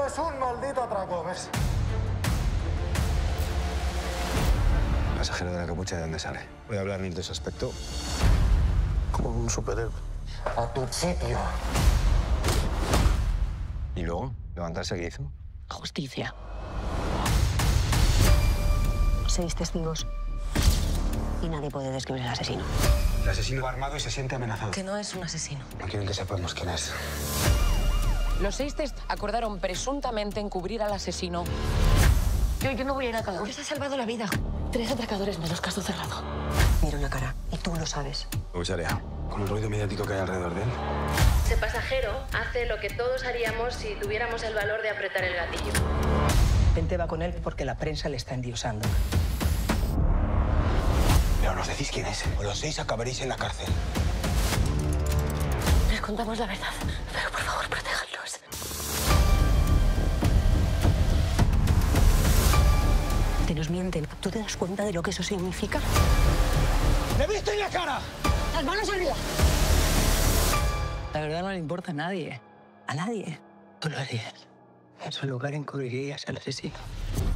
es un maldito atraco, ¿ves? Pasajero de la capucha, ¿de dónde sale? Voy a hablarles de ese aspecto. Como un superhéroe. A tu sitio. ¿Y luego? ¿Levantarse qué hizo? Justicia. 6 testigos. Y nadie puede describir al asesino. El asesino va armado y se siente amenazado. Que no es un asesino. No quieren que sepamos quién es. Los 6 test acordaron presuntamente encubrir al asesino. Yo no voy a ir a cada uno. Les ha salvado la vida. 3 atracadores menos, caso cerrado. Mira una cara. Y tú lo sabes. Me gustaría, con el ruido mediático que hay alrededor de él. Ese pasajero hace lo que todos haríamos si tuviéramos el valor de apretar el gatillo. Gente va con él porque la prensa le está endiosando. Pero nos decís quién es, o los 6 acabaréis en la cárcel. Les contamos la verdad, pero por favor, protéjanlos. Te nos mienten. ¿Tú te das cuenta de lo que eso significa? ¡Le viste en la cara! ¡Las manos arriba! La verdad no le importa a nadie. A nadie. Tú lo harías. En su lugar encubrirías al asesino.